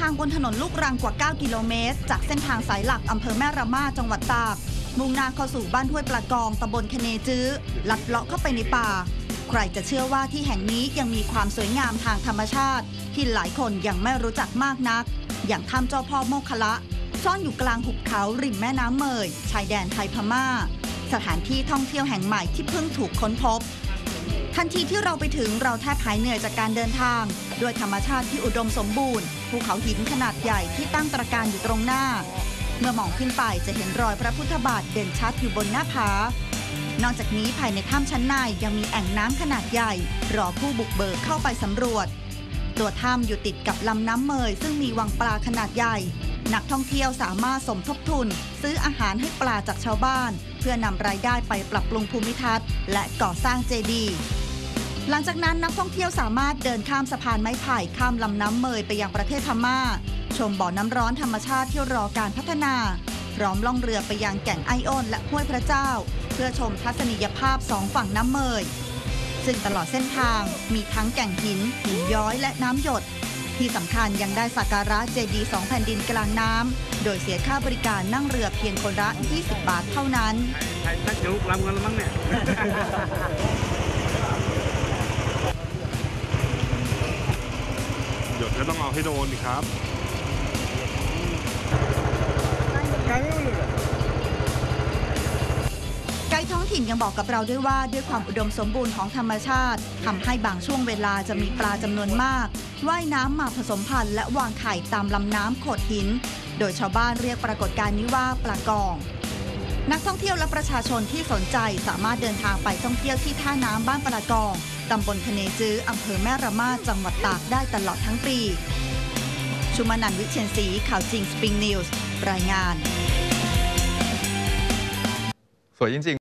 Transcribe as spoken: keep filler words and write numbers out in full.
างบนถนนลูกรังกว่าเก้ากิโลเมตรจากเส้นทางสายหลักอำเภอแม่ระมาดจังหวัดตากมุ่งหน้าเข้าสู่บ้านห้วยปลากองตำบลคะเนจื้อลัดเลาะเข้าไปในป่าใครจะเชื่อว่าที่แห่งนี้ยังมีความสวยงามทางธรรมชาติที่หลายคนยังไม่รู้จักมากนักอย่างถ้ำเจ้าพ่อโมคคละซ่อนอยู่กลางหุบเขาริมแม่น้ำเมยชายแดนไทยพม่าสถานที่ท่องเที่ยวแห่งใหม่ที่เพิ่งถูกค้นพบทันทีที่เราไปถึงเราแทบหายเหนื่อยจากการเดินทางด้วยธรรมชาติที่อุดมสมบูรณ์ภูเขาหินขนาดใหญ่ที่ตั้งตระการอยู่ตรงหน้าเมื่อมองขึ้นไปจะเห็นรอยพระพุทธบาทเด่นชัดอยู่บนหน้าผานอกจากนี้ภายในถ้ำชั้นในยังมีแอ่งน้ำขนาดใหญ่รอผู้บุกเบิกเข้าไปสำรวจตัวถ้ำอยู่ติดกับลำน้ำเมยซึ่งมีวังปลาขนาดใหญ่นักท่องเที่ยวสามารถสมทบทุนซื้ออาหารให้ปลาจากชาวบ้านเพื่อนำรายได้ไปปรับปรุงภูมิทัศน์และก่อสร้างเจดีย์หลังจากนั้นนักท่องเที่ยวสามารถเดินข้ามสะพานไม้ไผ่ข้ามลำน้ำเมยไปยังประเทศพม่าชมบ่อน้ำร้อนธรรมชาติที่รอการพัฒนาพร้อมล่องเรือไปยังแก่งไอโอนและห้วยพระเจ้าเพื่อชมทัศนียภาพสองฝั่งน้ำเมยซึ่งตลอดเส้นทางมีทั้งแก่งหินหินย้อยและน้ำหยดที่สำคัญยังได้สักการะเจดีย์สองแผ่นดินกลางน้ำโดยเสียค่าบริการนั่งเรือเพียงคนละยี่สิบบาทเท่านั้นใครตั้งจุกลำกันแล้วมั้งเนี่ยหยดก็ต้องเอาให้โดนดิครับไกด์ท้องถิ่นยังบอกกับเราด้วยว่าด้วยความอุดมสมบูรณ์ของธรรมชาติทำให้บางช่วงเวลาจะมีปลาจำนวนมากว่ายน้ำมาผสมพันธุ์และวางไข่ตามลำน้ำโขดหินโดยชาวบ้านเรียกปรากฏการณ์นี้ว่าปลากองนักท่องเที่ยวและประชาชนที่สนใจสามารถเดินทางไปท่องเที่ยวที่ท่าน้ำบ้านปลากองตำบลคะเนจื้ออำเภอแม่ระมาดจังหวัดตากได้ตลอดทั้งปีชุมานันท์ วิเชียรศรีข่าวจริงสปริงนิวส์รายงานสวยจริงๆ